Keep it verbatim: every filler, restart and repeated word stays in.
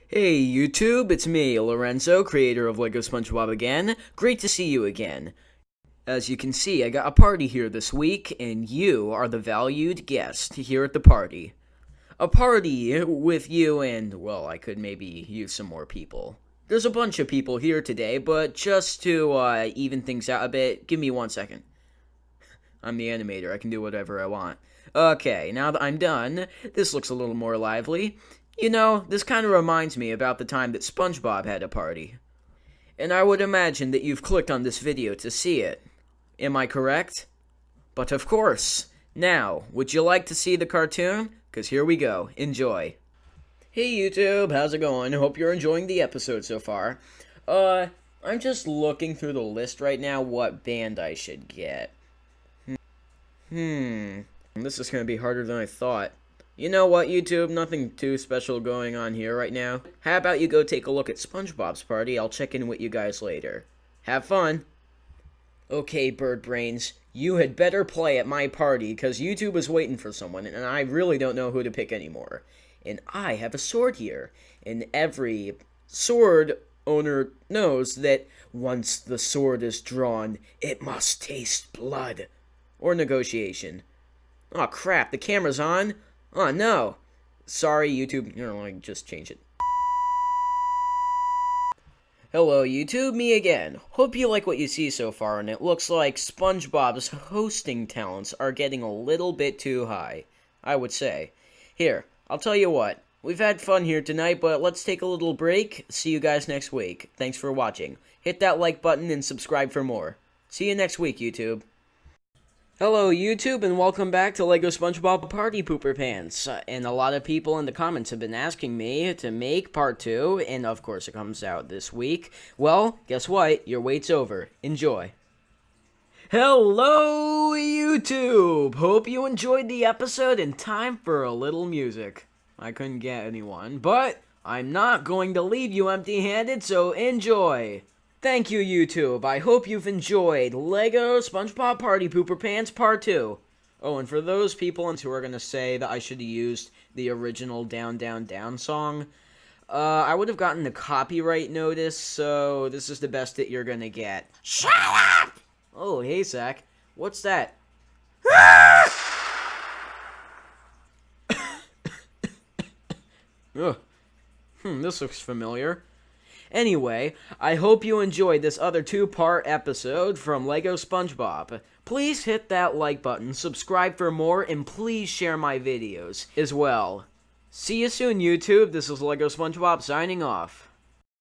Hey YouTube, it's me, Lorenzo, creator of LEGO SpongeBob again. Great to see you again. As you can see, I got a party here this week, and you are the valued guest here at the party. A party with you and, well, I could maybe use some more people. There's a bunch of people here today, but just to uh, even things out a bit, give me one second. I'm the animator, I can do whatever I want. Okay, now that I'm done, this looks a little more lively. You know, this kind of reminds me about the time that SpongeBob had a party. And I would imagine that you've clicked on this video to see it. Am I correct? But of course. Now, would you like to see the cartoon? Because here we go. Enjoy. Hey YouTube, how's it going? Hope you're enjoying the episode so far. Uh, I'm just looking through the list right now what band I should get. Hmm. This is going to be harder than I thought. You know what, YouTube? Nothing too special going on here right now. How about you go take a look at SpongeBob's party? I'll check in with you guys later. Have fun! Okay, Bird Brains, you had better play at my party, because YouTube is waiting for someone, and I really don't know who to pick anymore. And I have a sword here, and every sword owner knows that once the sword is drawn, it must taste blood. Or negotiation. Aw, crap, the camera's on? Oh, no. Sorry, YouTube. You know, I just change it. Hello, YouTube. Me again. Hope you like what you see so far, and it looks like SpongeBob's hosting talents are getting a little bit too high, I would say. Here, I'll tell you what. We've had fun here tonight, but let's take a little break. See you guys next week. Thanks for watching. Hit that like button and subscribe for more. See you next week, YouTube. Hello YouTube, and welcome back to LEGO SpongeBob Party Pooper Pants. Uh, and a lot of people in the comments have been asking me to make part two, and of course it comes out this week. Well, guess what? Your wait's over. Enjoy. Hello YouTube! Hope you enjoyed the episode, and time for a little music. I couldn't get anyone, but I'm not going to leave you empty-handed, so enjoy! Thank you, YouTube. I hope you've enjoyed LEGO SpongeBob Party Pooper Pants Part two. Oh, and for those people who are going to say that I should have used the original Down, Down, Down song, uh, I would have gotten a copyright notice, so this is the best that you're going to get. Shut up! Oh, hey, Zach. What's that? Ugh. Hmm, this looks familiar. Anyway, I hope you enjoyed this other two-part episode from LEGO SpongeBob. Please hit that like button, subscribe for more, and please share my videos as well. See you soon, YouTube. This is LEGO SpongeBob signing off.